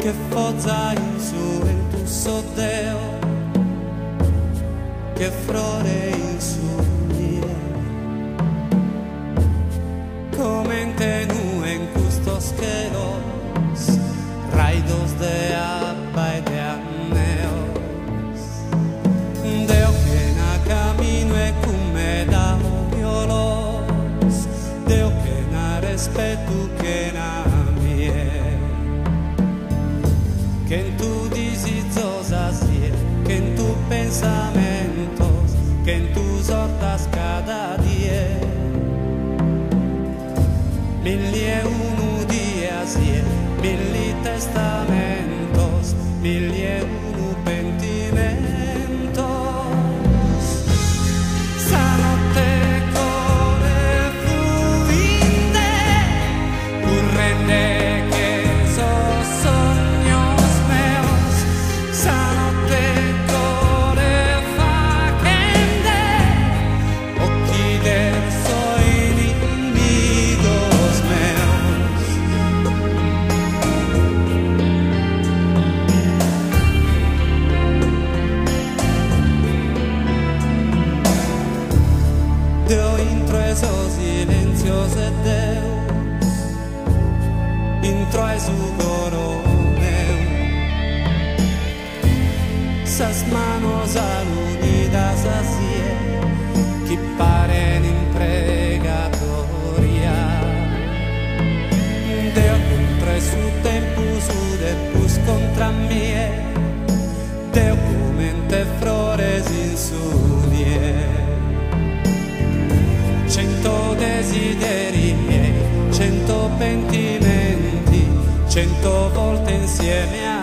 che forza in su il tuo soddeo, che flore in su mie, come in tenue in custos schelos, raidos de abba e de anneos, deo que na camino e come da violos, deo que na respeto que na mie, que en tu disizosas que en tu pensamientos, que en tus hortas cada día, mil y uno días y mil testamentos, mil y uno pentimentos. Sanotte core fluinde, currende Deo intro esos silencios de Deus, intro es su coro meu, sas manos alunidas así, que paren in pregatoria. Deo contra su tempo, su depus contra mie, Deo comente flores in su nie. 100 desideri miei, 100 pentimenti, 100 volte insieme a